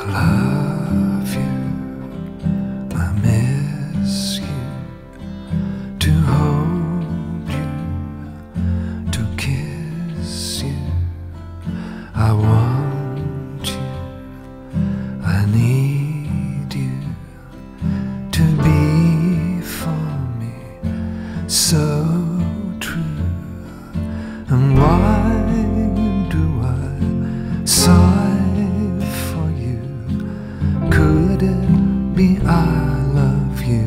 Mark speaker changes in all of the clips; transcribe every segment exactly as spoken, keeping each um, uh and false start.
Speaker 1: love you, I miss you, to hold you, to kiss you. I want you, I need you to be for me so true. And why do I sigh for you? Could it be I love you?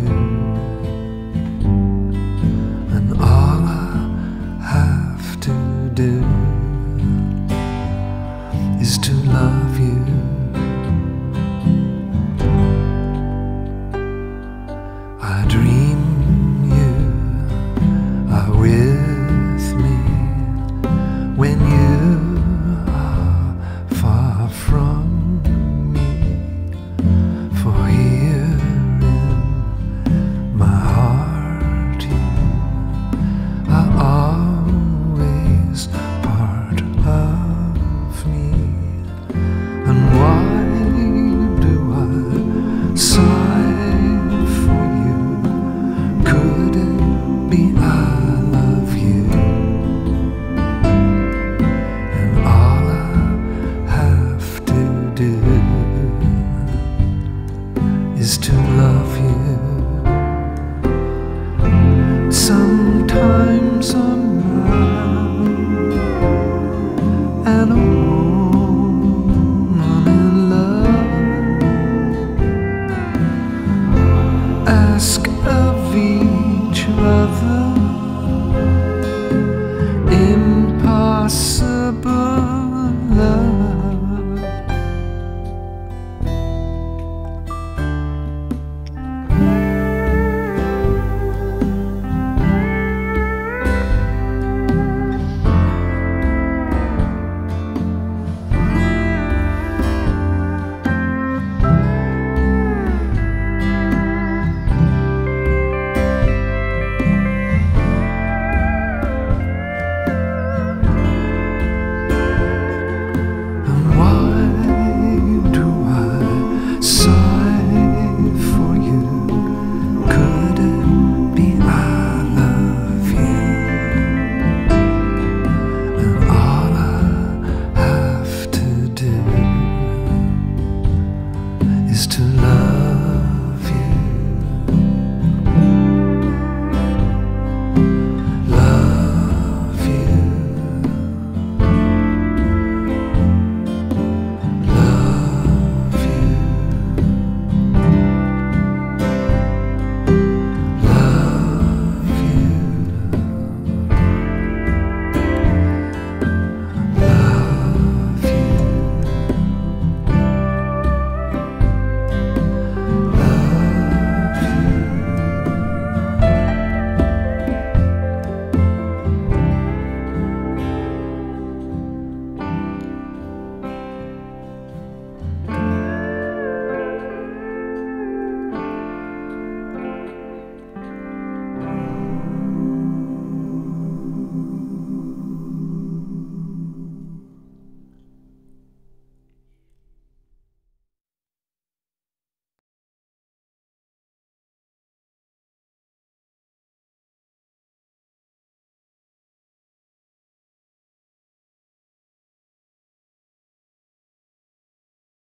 Speaker 1: And all I have to do is to love you. I dream you are with me when you are far from me. For here in my heart you are always part of me. And why do I sigh for you? Could it be I love you? And all I have to do is to love you. Sometimes I'm round and a woman in love. Ask of each other, impossible.